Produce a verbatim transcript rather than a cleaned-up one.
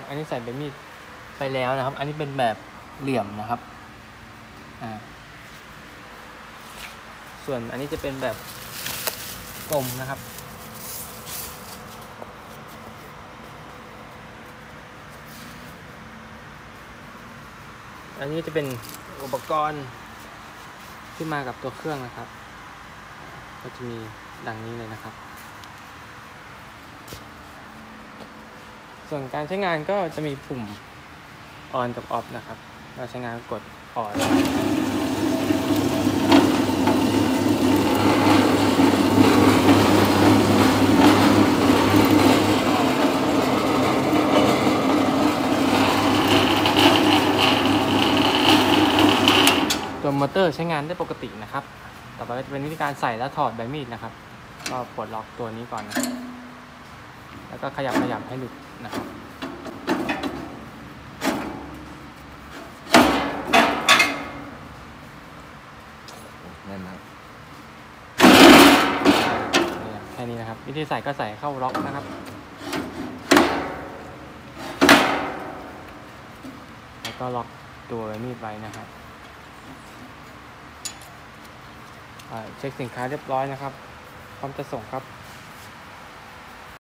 อันนี้ใส่ใบมีดไปแล้วนะครับอันนี้เป็นแบบเหลี่ยมนะครับอ่าส่วนอันนี้จะเป็นแบบกลมนะครับอันนี้จะเป็นอุปกรณ์ที่มากับตัวเครื่องนะครับก็จะมีดังนี้เลยนะครับส่วนการใช้งานก็จะมีปุ่ม on กับ off นะครับเราใช้งานกด on ตัวมอเตอร์ใช้งานได้ปกตินะครับต่อไปก็จะเป็นวิธีการใส่และถอดใบมีดนะครับก็ปลดล็อกตัวนี้ก่อนนะแล้วก็ขยับขยับให้หลุดนะครับแน่นครับแค่นี้นะครับวิธีใส่ก็ใส่เข้าล็อกนะครับแล้วก็ล็อกตัวใบมีดไว้นะครับเช็คสินค้าเรียบร้อยนะครับพร้อมจะส่งครับ